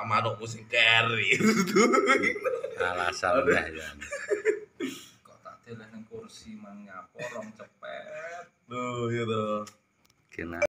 manukmu sing carry. Alasan dah ya. Kok tak deleh nang kursi mang nyapo rong cepet. Loh, gitu. Kena